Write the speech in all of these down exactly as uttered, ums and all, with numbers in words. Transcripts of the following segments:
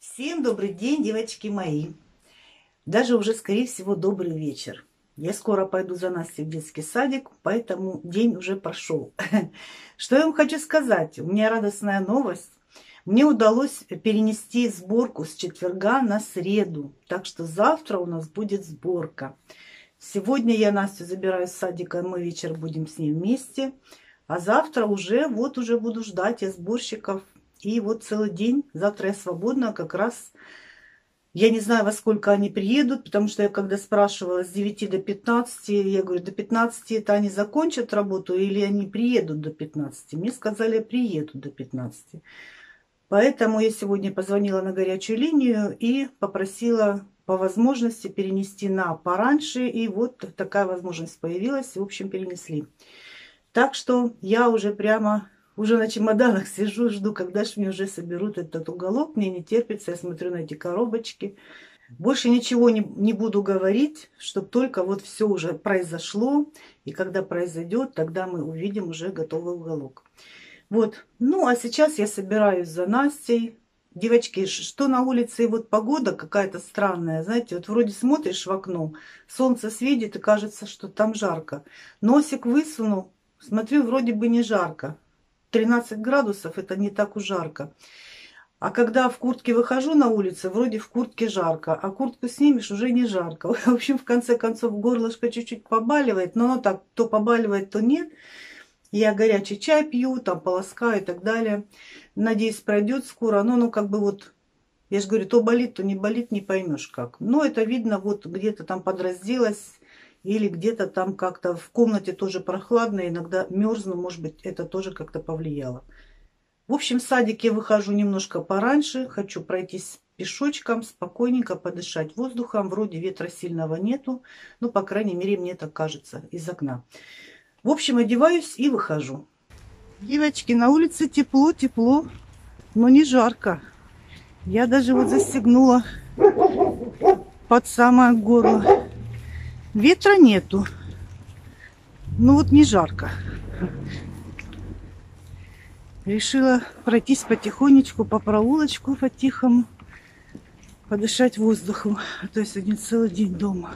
Всем добрый день, девочки мои. Даже уже, скорее всего, добрый вечер. Я скоро пойду за Настей в детский садик, поэтому день уже прошел. Что я вам хочу сказать? У меня радостная новость. Мне удалось перенести сборку с четверга на среду. Так что завтра у нас будет сборка. Сегодня я Настю забираю с садика, мы вечер будем с ней вместе. А завтра уже, вот уже буду ждать я сборщиков. И вот целый день, завтра я свободна, как раз, я не знаю, во сколько они приедут, потому что я когда спрашивала с девяти до пятнадцати, я говорю, до пятнадцати это они закончат работу или они приедут до пятнадцати? Мне сказали, приедут до пятнадцати. Поэтому я сегодня позвонила на горячую линию и попросила по возможности перенести на пораньше. И вот такая возможность появилась, в общем, перенесли. Так что я уже прямо... Уже на чемоданах сижу, жду, когда же мне уже соберут этот уголок. Мне не терпится, я смотрю на эти коробочки. Больше ничего не, не буду говорить, чтобы только вот все уже произошло. И когда произойдет, тогда мы увидим уже готовый уголок. Вот. Ну, а сейчас я собираюсь за Настей. Девочки, что на улице, вот погода какая-то странная. Знаете, вот вроде смотришь в окно, солнце светит и кажется, что там жарко. Носик высуну, смотрю, вроде бы не жарко. тринадцать градусов, это не так уж жарко. А когда в куртке выхожу на улицу, вроде в куртке жарко. А куртку снимешь, уже не жарко. В общем, в конце концов, горлышко чуть-чуть побаливает. Но оно так, то побаливает, то нет. Я горячий чай пью, там полоскаю и так далее. Надеюсь, пройдет скоро. Но ну как бы вот, я же говорю, то болит, то не болит, не поймешь как. Но это видно, вот где-то там подразделась. Или где-то там как-то в комнате тоже прохладно, иногда мерзну, может быть, это тоже как-то повлияло. В общем, в садик я выхожу немножко пораньше, хочу пройтись пешочком, спокойненько подышать воздухом. Вроде ветра сильного нету, но, по крайней мере, мне так кажется из окна. В общем, одеваюсь и выхожу. Девочки, на улице тепло, тепло, но не жарко. Я даже вот застегнула под самое горло. Ветра нету. Ну вот не жарко. Решила пройтись потихонечку по проулочку по-тихому. Подышать воздухом. А то я сегодня целый день дома.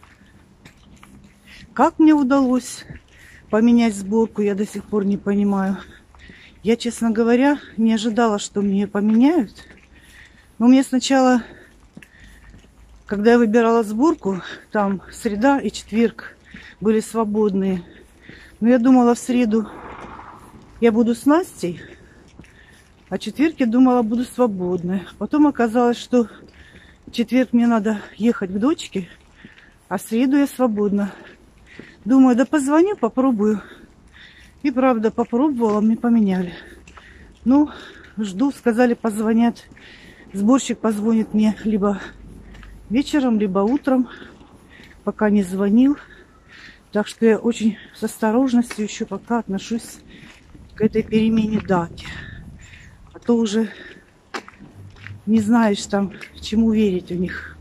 Как мне удалось поменять сборку, я до сих пор не понимаю. Я, честно говоря, не ожидала, что мне ее поменяют. Но мне сначала... Когда я выбирала сборку, там среда и четверг были свободные. Но я думала, в среду я буду с Настей, а в четверг я думала, буду свободной. Потом оказалось, что в четверг мне надо ехать к дочке, а в среду я свободна. Думаю, да позвоню, попробую. И правда, попробовала, мне поменяли. Ну, жду, сказали, позвонят. Сборщик позвонит мне либо... вечером, либо утром, пока не звонил. Так что я очень с осторожностью еще пока отношусь к этой перемене даты. А то уже не знаешь там, чему верить у них.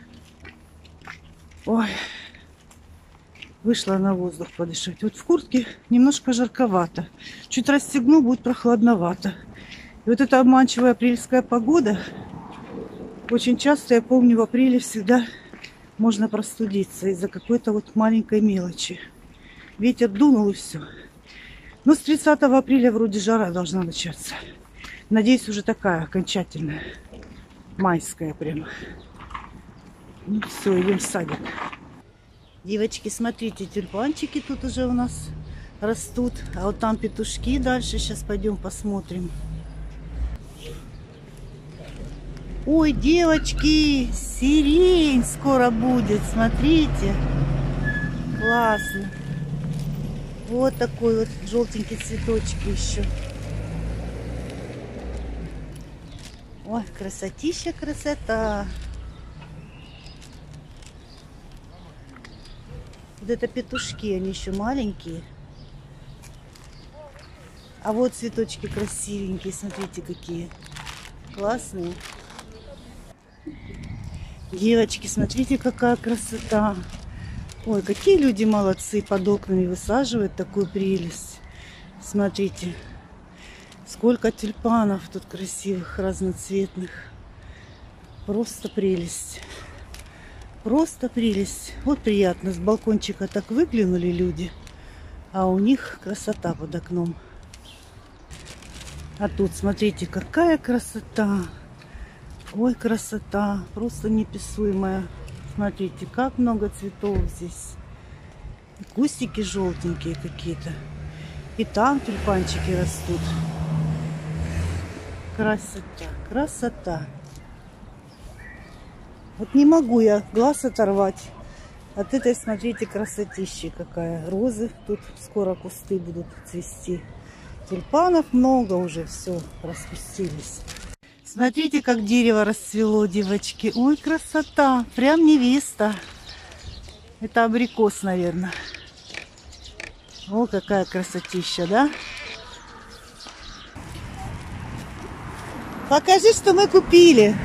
Ой, вышла на воздух подышать. Вот в куртке немножко жарковато. Чуть расстегну, будет прохладновато. И вот эта обманчивая апрельская погода... Очень часто, я помню, в апреле всегда можно простудиться из-за какой-то вот маленькой мелочи. Ветер дунул и все. Но с тридцатого апреля вроде жара должна начаться. Надеюсь, уже такая окончательная. Майская прямо. Ну все, идем в садик. Девочки, смотрите, тюльпанчики тут уже у нас растут. А вот там петушки дальше. Сейчас пойдем посмотрим. Ой, девочки, сирень скоро будет, смотрите. Классно. Вот такой вот желтенький цветочки еще. Ой, красотища, красота. Вот это петушки, они еще маленькие. А вот цветочки красивенькие, смотрите, какие классные. Девочки, смотрите, какая красота. Ой, какие люди молодцы, под окнами высаживают такую прелесть. Смотрите, сколько тюльпанов тут красивых, разноцветных. Просто прелесть. Просто прелесть. Вот приятно. С балкончика так выглянули люди, а у них красота под окном. А тут, смотрите, какая красота. Ой, красота. Просто неописуемая. Смотрите, как много цветов здесь. И кустики желтенькие какие-то. И там тюльпанчики растут. Красота, красота. Вот не могу я глаз оторвать от этой, смотрите, красотищи какая. Розы тут скоро кусты будут цвести. Тюльпанов много уже, все, распустились. Смотрите, как дерево расцвело, девочки. Ой, красота, прям невеста. Это абрикос, наверное. О, какая красотища, да? Покажи, что мы купили.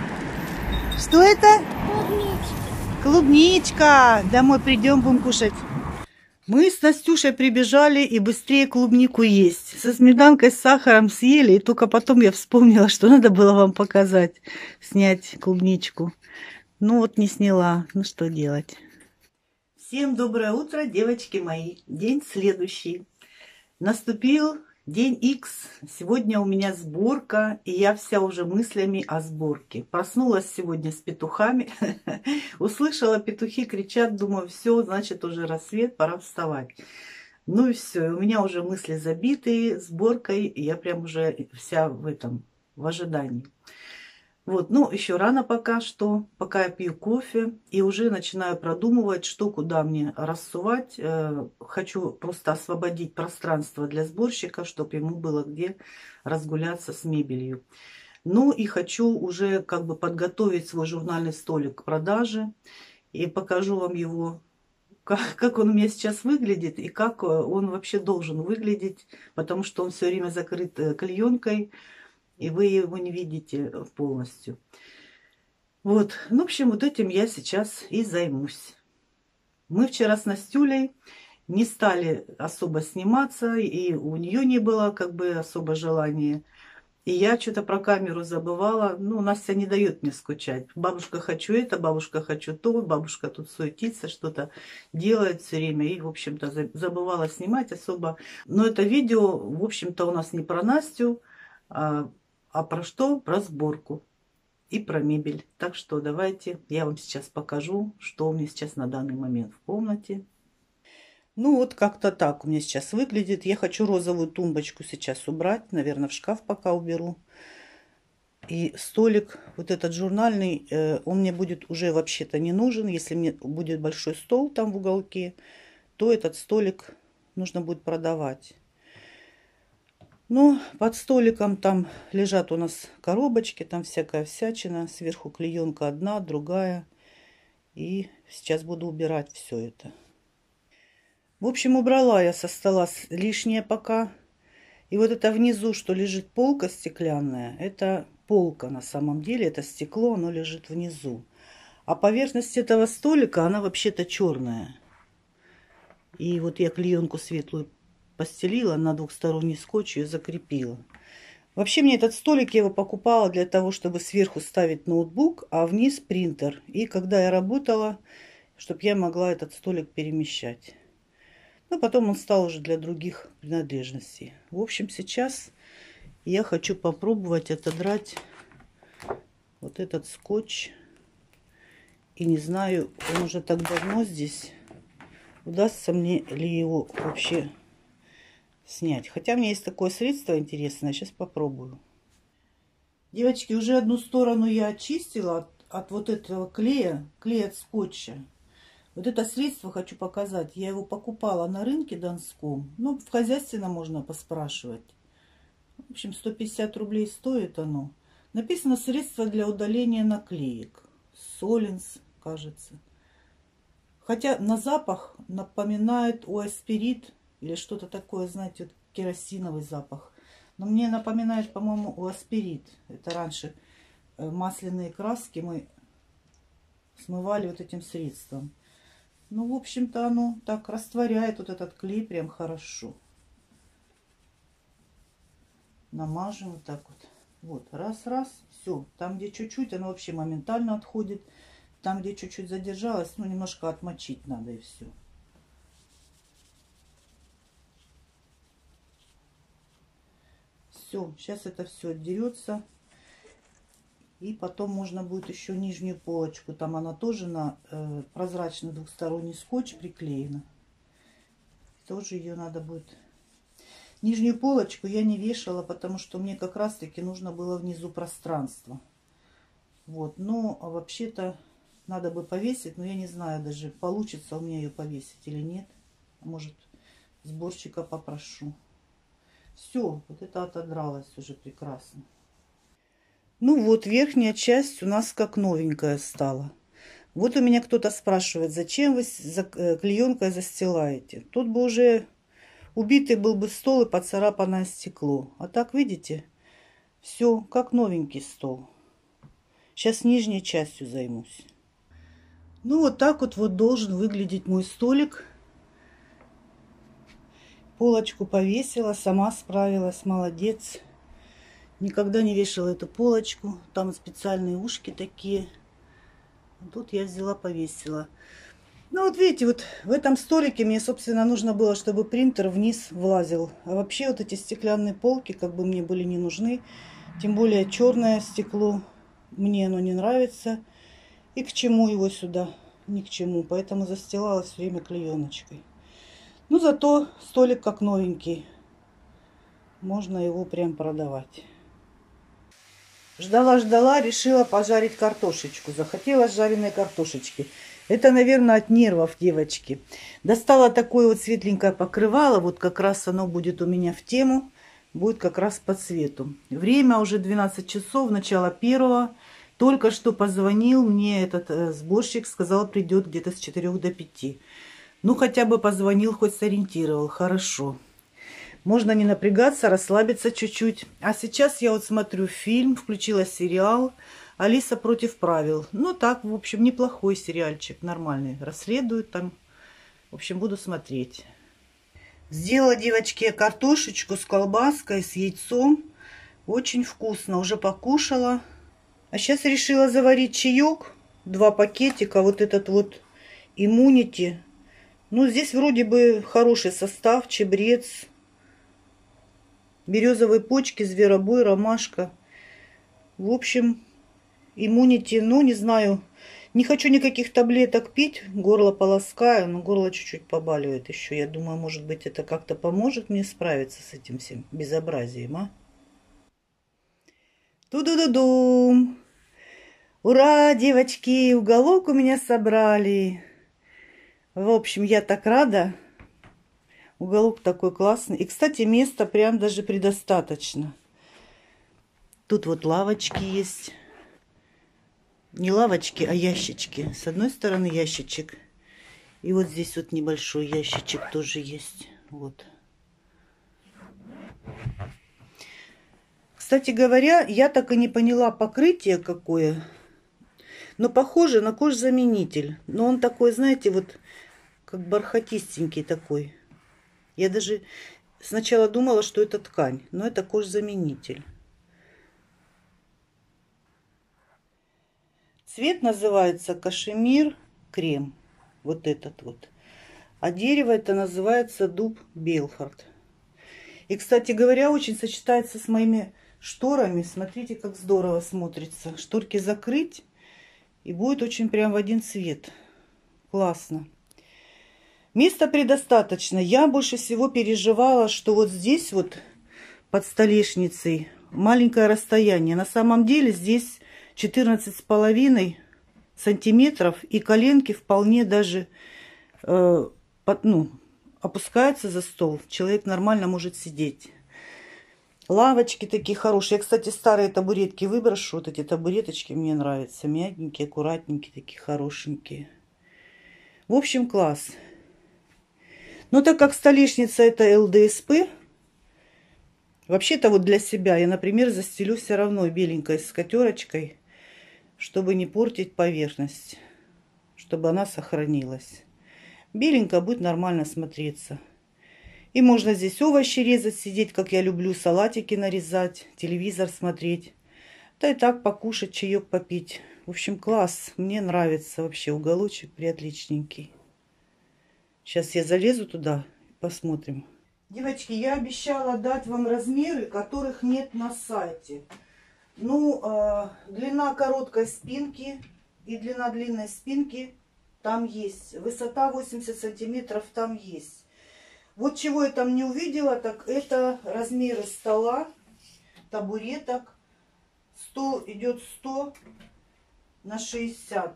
Что это? Клубничка. Клубничка. Домой придем, будем кушать. Мы с Настюшей прибежали и быстрее клубнику есть. Со сметанкой, с сахаром съели. И только потом я вспомнила, что надо было вам показать. Снять клубничку. Ну вот не сняла. Ну что делать. Всем доброе утро, девочки мои. День следующий. Наступил день Икс. Сегодня у меня сборка, и я вся уже мыслями о сборке. Проснулась сегодня с петухами. Услышала, петухи кричат, думаю, все, значит уже рассвет, пора вставать. Ну и все, у меня уже мысли забитые сборкой, и я прям уже вся в этом, в ожидании. Вот, ну, еще рано пока что, пока я пью кофе и уже начинаю продумывать, что куда мне рассувать. Хочу просто освободить пространство для сборщика, чтобы ему было где разгуляться с мебелью. Ну и хочу уже как бы подготовить свой журнальный столик к продаже. И покажу вам его, как, как он у меня сейчас выглядит и как он вообще должен выглядеть, потому что он все время закрыт клеенкой. И вы его не видите полностью. Вот. Ну, в общем, вот этим я сейчас и займусь. Мы вчера с Настюлей не стали особо сниматься, и у нее не было как бы особо желания. И я что-то про камеру забывала. Ну, Настя не дает мне скучать. Бабушка, хочу это, бабушка, хочу то. Бабушка тут суетится, что-то делает все время. И, в общем-то, забывала снимать особо. Но это видео, в общем-то, у нас не про Настю, а А про что? Про сборку и про мебель. Так что давайте я вам сейчас покажу, что у меня сейчас на данный момент в комнате. Ну вот как-то так у меня сейчас выглядит. Я хочу розовую тумбочку сейчас убрать. Наверное, в шкаф пока уберу. И столик, вот этот журнальный, он мне будет уже вообще-то не нужен. Если мне будет большой стол там в уголке, то этот столик нужно будет продавать. Ну, под столиком там лежат у нас коробочки, там всякая всячина. Сверху клеенка одна, другая. И сейчас буду убирать все это. В общем, убрала я со стола лишнее пока. И вот это внизу, что лежит полка стеклянная, это полка на самом деле. Это стекло, оно лежит внизу. А поверхность этого столика, она вообще-то черная. И вот я клеенку светлую постелила на двухсторонний скотч и закрепила. Вообще мне этот столик, я его покупала для того, чтобы сверху ставить ноутбук, а вниз принтер. И когда я работала, чтобы я могла этот столик перемещать. Но потом он стал уже для других принадлежностей. В общем, сейчас я хочу попробовать отодрать вот этот скотч. И не знаю, он уже так давно здесь. Удастся мне ли его вообще снять. Хотя у меня есть такое средство интересное. Сейчас попробую. Девочки, уже одну сторону я очистила от, от вот этого клея. Клей от скотча. Вот это средство хочу показать. Я его покупала на рынке донском. Ну, в хозяйственном можно поспрашивать. В общем, сто пятьдесят рублей стоит оно. Написано средство для удаления наклеек. Солинс, кажется. Хотя на запах напоминает уаспирит. Или что-то такое, знаете, вот керосиновый запах. Но мне напоминает, по-моему, уаспирит. Это раньше масляные краски мы смывали вот этим средством. Ну, в общем-то, оно так растворяет вот этот клей прям хорошо. Намажем вот так вот. Вот, раз-раз, все. Там, где чуть-чуть, оно вообще моментально отходит. Там, где чуть-чуть задержалось, ну, немножко отмочить надо, и все. Все, сейчас это все отдерется. И потом можно будет еще нижнюю полочку. Там она тоже на э, прозрачный двухсторонний скотч приклеена. Тоже ее надо будет... Нижнюю полочку я не вешала, потому что мне как раз-таки нужно было внизу пространство. Вот, но вообще-то надо бы повесить, но я не знаю даже, получится у меня ее повесить или нет. Может, сборщика попрошу. Все, вот это отодралось уже прекрасно. Ну вот, верхняя часть у нас как новенькая стала. Вот у меня кто-то спрашивает, зачем вы клеенкой застилаете? Тут бы уже убитый был бы стол и поцарапанное стекло. А так, видите, все как новенький стол. Сейчас нижней частью займусь. Ну вот так вот, вот должен выглядеть мой столик. Полочку повесила, сама справилась, молодец. Никогда не вешала эту полочку. Там специальные ушки такие. Тут я взяла, повесила. Ну вот видите, вот в этом столике мне, собственно, нужно было, чтобы принтер вниз влазил. А вообще вот эти стеклянные полки как бы мне были не нужны. Тем более черное стекло. Мне оно не нравится. И к чему его сюда? Ни к чему. Поэтому застилалась все время клееночкой. Ну зато столик как новенький. Можно его прям продавать. Ждала-ждала, решила пожарить картошечку. Захотелось жареной картошечки. Это, наверное, от нервов, девочки. Достала такое вот светленькое покрывало. Вот как раз оно будет у меня в тему. Будет как раз по цвету. Время уже двенадцать часов, начало первого. Только что позвонил мне этот э, сборщик. Сказал, придет где-то с четырёх до пяти. Ну, хотя бы позвонил, хоть сориентировал. Хорошо. Можно не напрягаться, расслабиться чуть-чуть. А сейчас я вот смотрю фильм, включила сериал «Алиса против правил». Ну так, в общем, неплохой сериальчик, нормальный. Расследуют там. В общем, буду смотреть. Сделала, девочки, картошечку с колбаской, с яйцом. Очень вкусно, уже покушала. А сейчас решила заварить чаек. Два пакетика, вот этот вот иммунити. Ну, здесь вроде бы хороший состав, чабрец, березовые почки, зверобой, ромашка. В общем, иммунити, ну, не знаю. Не хочу никаких таблеток пить. Горло полоскаю, но горло чуть-чуть побаливает еще. Я думаю, может быть, это как-то поможет мне справиться с этим всем безобразием, а? Ту-ду-ду-дум! Ура, девочки! Уголок у меня собрали. В общем, я так рада. Уголок такой классный. И, кстати, места прям даже предостаточно. Тут вот лавочки есть. Не лавочки, а ящички. С одной стороны ящичек. И вот здесь вот небольшой ящичек тоже есть. Вот. Кстати говоря, я так и не поняла покрытие какое. Но похоже на кожзаменитель. Но он такой, знаете, вот как бархатистенький такой. Я даже сначала думала, что это ткань, но это кожзаменитель. Цвет называется кашемир крем. Вот этот вот. А дерево это называется дуб Белхард. И, кстати говоря, очень сочетается с моими шторами. Смотрите, как здорово смотрится. Шторки закрыть, и будет очень прям в один цвет. Классно. Места предостаточно. Я больше всего переживала, что вот здесь вот под столешницей маленькое расстояние. На самом деле здесь четырнадцать с половиной сантиметров, и коленки вполне даже э, под, ну, опускаются за стол. Человек нормально может сидеть. Лавочки такие хорошие. Я, кстати, старые табуретки выброшу. Вот эти табуреточки мне нравятся. Мягенькие, аккуратненькие, такие хорошенькие. В общем, класс. Но так как столешница это эл дэ эс пэ, вообще-то вот для себя я, например, застелю все равно беленькой скатерочкой, чтобы не портить поверхность, чтобы она сохранилась. Беленькая будет нормально смотреться. И можно здесь овощи резать, сидеть, как я люблю, салатики нарезать, телевизор смотреть. Да и так покушать, чаек попить. В общем, класс. Мне нравится вообще уголочек приотличненький. Сейчас я залезу туда и посмотрим. Девочки, я обещала дать вам размеры, которых нет на сайте. Ну, э, длина короткой спинки и длина длинной спинки там есть. Высота восемьдесят сантиметров там есть. Вот чего я там не увидела, так это размеры стола, табуреток. Стол идет сто на шестьдесят.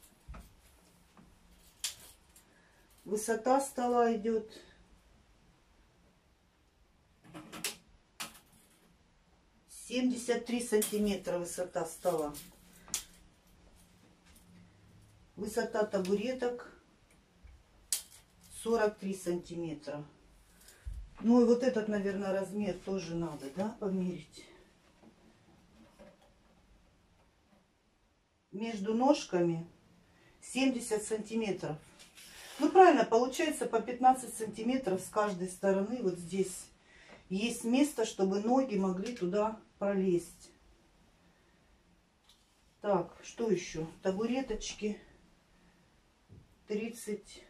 Высота стола идет семьдесят три сантиметра, высота стола. Высота табуреток сорок три сантиметра. Ну и вот этот, наверное, размер тоже надо, да, померить. Между ножками семьдесят сантиметров. Ну правильно, получается по пятнадцать сантиметров с каждой стороны. Вот здесь есть место, чтобы ноги могли туда пролезть. Так, что еще? Табуреточки тридцать,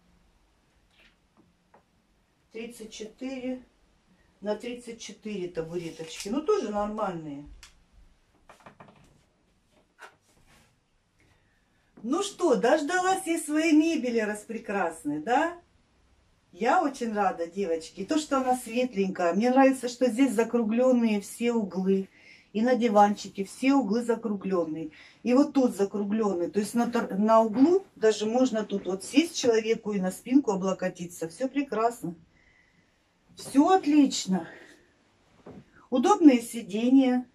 тридцать четыре на тридцать четыре табуреточки. Ну тоже нормальные. Ну что, дождалась я своей мебели распрекрасной, да? Я очень рада, девочки. И то, что она светленькая. Мне нравится, что здесь закругленные все углы. И на диванчике все углы закругленные. И вот тут закругленный. То есть на, на углу даже можно тут вот сесть человеку и на спинку облокотиться. Все прекрасно. Все отлично. Удобные сиденья.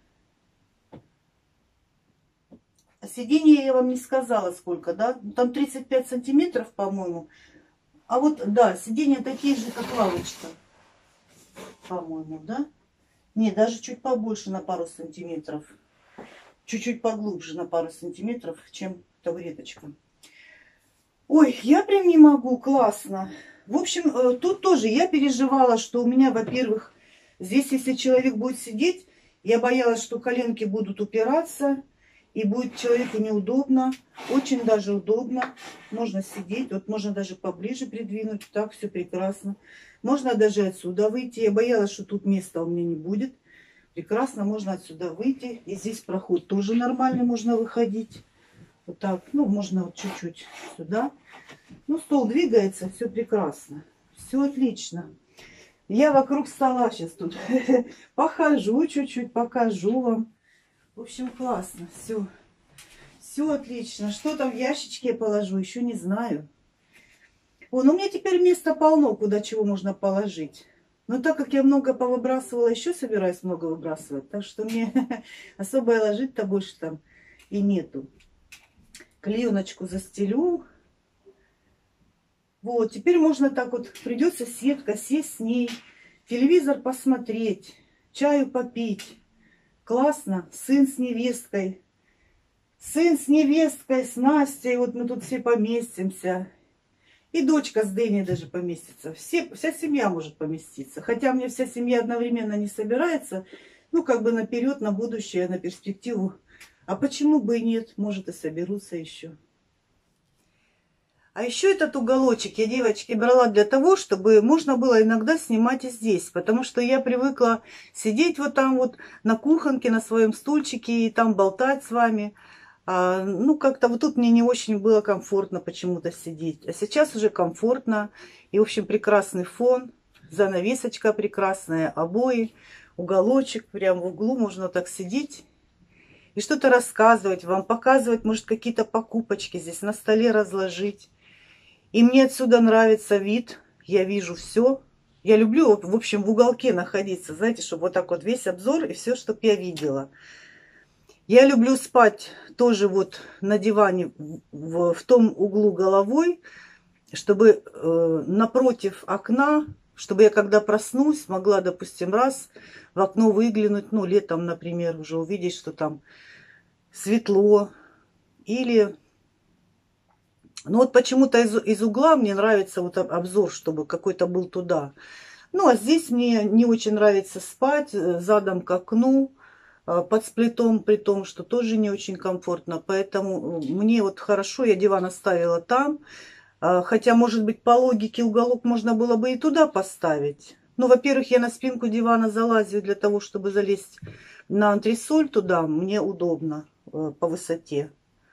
Сиденье я вам не сказала сколько, да? Там тридцать пять сантиметров, по-моему. А вот, да, сиденья такие же, как лавочка. По-моему, да? Не, даже чуть побольше на пару сантиметров. Чуть-чуть поглубже на пару сантиметров, чем табуреточка. Ой, я прям не могу, классно. В общем, тут тоже я переживала, что у меня, во-первых, здесь, если человек будет сидеть, я боялась, что коленки будут упираться. И будет человеку неудобно, очень даже удобно. Можно сидеть, вот можно даже поближе придвинуть, так все прекрасно. Можно даже отсюда выйти. Я боялась, что тут места у меня не будет. Прекрасно, можно отсюда выйти. И здесь проход тоже нормальный, можно выходить. Вот так, ну можно вот чуть-чуть сюда. Ну стол двигается, все прекрасно. Все отлично. Я вокруг стола сейчас тут похожу чуть-чуть, покажу вам. В общем, классно, все, все отлично. Что там в ящичке я положу, еще не знаю. О, ну у меня теперь места полно, куда чего можно положить. Но так как я много повыбрасывала, еще собираюсь много выбрасывать. Так что мне особо и ложить-то больше там и нету. Клееночку застелю. Вот, теперь можно так вот, придется сетка, сесть с ней, телевизор посмотреть, чаю попить. Классно. Сын с невесткой. Сын с невесткой, с Настей. Вот мы тут все поместимся. И дочка с Дэней даже поместится. Все, вся семья может поместиться. Хотя мне вся семья одновременно не собирается. Ну, как бы наперед, на будущее, на перспективу. А почему бы и нет? Может, и соберутся еще. А еще этот уголочек я, девочки, брала для того, чтобы можно было иногда снимать и здесь. Потому что я привыкла сидеть вот там вот на кухонке, на своем стульчике и там болтать с вами. А, ну, как-то вот тут мне не очень было комфортно почему-то сидеть. А сейчас уже комфортно. И, в общем, прекрасный фон, занавесочка прекрасная, обои, уголочек. Прям в углу можно так сидеть и что-то рассказывать вам, показывать, может, какие-то покупочки здесь на столе разложить. И мне отсюда нравится вид, я вижу все. Я люблю, в общем, в уголке находиться, знаете, чтобы вот так вот весь обзор и все, чтобы я видела. Я люблю спать тоже вот на диване в, в том углу головой, чтобы э, напротив окна, чтобы я когда проснусь, могла, допустим, раз в окно выглянуть, ну, летом, например, уже увидеть, что там светло, или... Ну вот почему-то из, из угла мне нравится вот обзор, чтобы какой-то был туда. Ну, а здесь мне не очень нравится спать задом к окну, под сплитом, при том, что тоже не очень комфортно. Поэтому мне вот хорошо, я диван оставила там. Хотя, может быть, по логике уголок можно было бы и туда поставить. Ну, во-первых, я на спинку дивана залазю для того, чтобы залезть на антресоль туда. Мне удобно по высоте.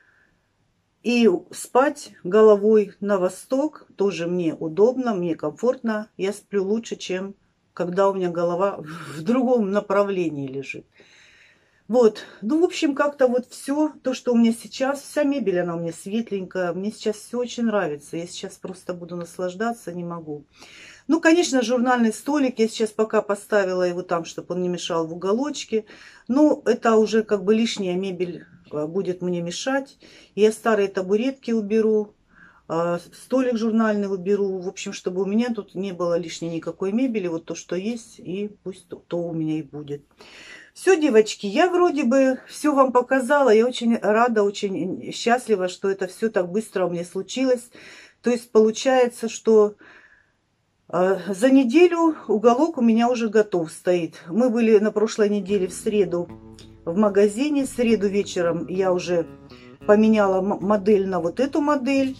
И спать головой на восток тоже мне удобно, мне комфортно. Я сплю лучше, чем когда у меня голова в другом направлении лежит. Вот, ну, в общем, как-то вот все, то, что у меня сейчас, вся мебель, она у меня светленькая, мне сейчас все очень нравится, я сейчас просто буду наслаждаться, не могу. Ну, конечно, журнальный столик, я сейчас пока поставила его там, чтобы он не мешал в уголочке, но это уже как бы лишняя мебель будет мне мешать. Я старые табуретки уберу, столик журнальный уберу, в общем, чтобы у меня тут не было лишней никакой мебели, вот то, что есть, и пусть то, то у меня и будет. Все, девочки, я вроде бы все вам показала. Я очень рада, очень счастлива, что это все так быстро у меня случилось. То есть получается, что э, за неделю уголок у меня уже готов стоит. Мы были на прошлой неделе в среду в магазине. В среду вечером я уже поменяла модель на вот эту модель.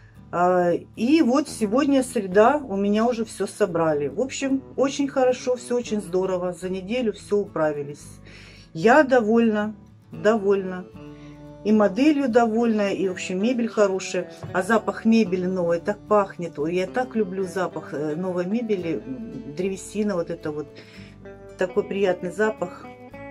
И вот сегодня среда, у меня уже все собрали. В общем, очень хорошо, все очень здорово. За неделю все управились. Я довольна, довольна. И моделью довольна, и, в общем, мебель хорошая. А запах мебели новой так пахнет. Ой, я так люблю запах новой мебели, древесина вот это вот. Такой приятный запах.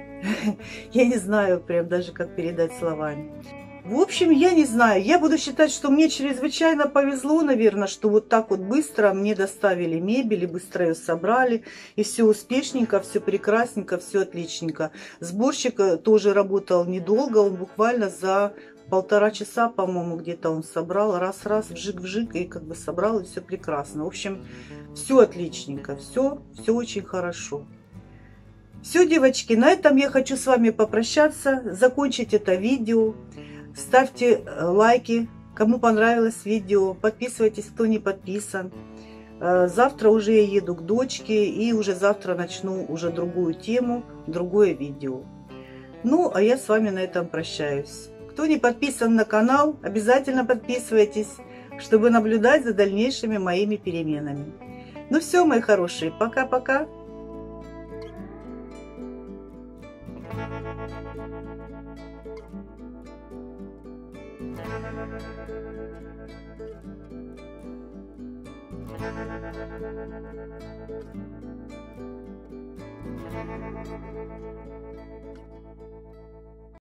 Я не знаю прям даже, как передать словами. В общем, я не знаю, я буду считать, что мне чрезвычайно повезло, наверное, что вот так вот быстро мне доставили мебель, и быстро ее собрали, и все успешненько, все прекрасненько, все отличненько. Сборщик тоже работал недолго, он буквально за полтора часа, по-моему, где-то он собрал, раз-раз, вжик-вжик, и как бы собрал, и все прекрасно. В общем, все отличненько, все, все очень хорошо. Все, девочки, на этом я хочу с вами попрощаться, закончить это видео. Ставьте лайки, кому понравилось видео, подписывайтесь, кто не подписан. Завтра уже я еду к дочке, и уже завтра начну уже другую тему, другое видео. Ну, а я с вами на этом прощаюсь. Кто не подписан на канал, обязательно подписывайтесь, чтобы наблюдать за дальнейшими моими переменами. Ну все, мои хорошие, пока-пока. Thank you.